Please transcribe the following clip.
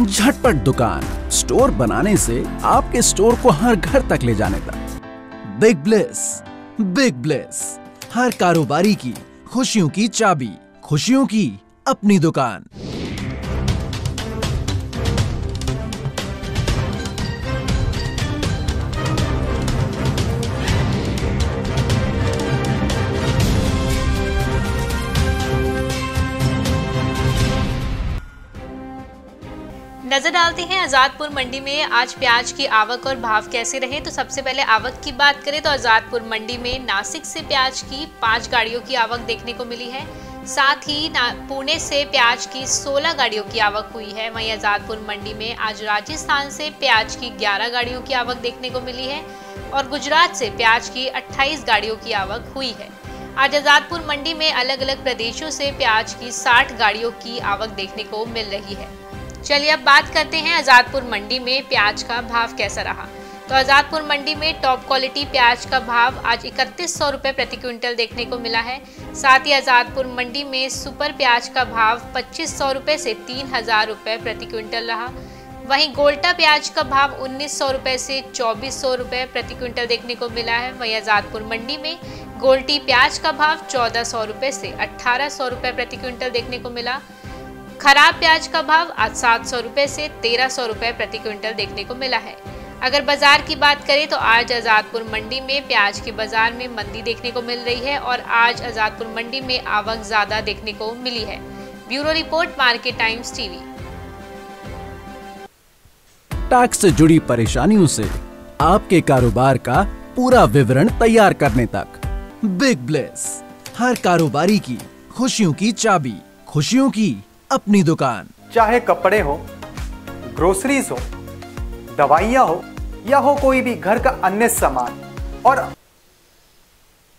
झटपट दुकान, स्टोर बनाने से आपके स्टोर को हर घर तक ले जाने तक। बिग ब्लेस, हर कारोबारी की खुशियों की चाबी, खुशियों की अपनी दुकान। नजर डालते हैं आजादपुर मंडी में आज प्याज की आवक और भाव कैसे रहे। तो सबसे पहले आवक की बात करें तो आजादपुर मंडी में नासिक से प्याज की 5 गाड़ियों की आवक देखने को मिली है। साथ ही पुणे से प्याज की 16 गाड़ियों की आवक हुई है। वहीं आजादपुर मंडी में आज राजस्थान से प्याज की 11 गाड़ियों की आवक देखने को मिली है और गुजरात से प्याज की 28 गाड़ियों की आवक हुई है। आज आजादपुर मंडी में अलग अलग प्रदेशों से प्याज की 60 गाड़ियों की आवक देखने को मिल रही है। चलिए अब बात करते हैं आजादपुर मंडी में प्याज का भाव कैसा रहा। तो आजादपुर मंडी में टॉप क्वालिटी प्याज का भाव आज 3100 रुपये प्रति क्विंटल देखने को मिला है। साथ ही आजादपुर मंडी में सुपर प्याज का भाव 2500 रुपये से 3000 रुपये प्रति क्विंटल रहा। वहीं गोल्टा प्याज का भाव 1900 रुपये से 2400 रुपये प्रति क्विंटल देखने को मिला है। वहीं आजादपुर मंडी में गोल्टी प्याज का भाव 1400 रुपये से 1800 रुपये प्रति क्विंटल देखने को मिला। खराब प्याज का भाव आज 700 रुपये से 1300 रुपये प्रति क्विंटल देखने को मिला है। अगर बाजार की बात करें तो आज आजादपुर मंडी में प्याज के बाजार में मंदी देखने को मिल रही है और आज आजादपुर मंडी में आवक ज्यादा देखने को मिली है। Bureau report, Market Times TV. Tax से जुड़ी परेशानियों से आपके कारोबार का पूरा विवरण तैयार करने तक बिग ब्लेस, हर कारोबारी की खुशियों की चाबी, खुशियों की अपनी दुकान। चाहे कपड़े हो, ग्रोसरीज हो, दवाइयाँ हो या हो कोई भी घर का अन्य सामान और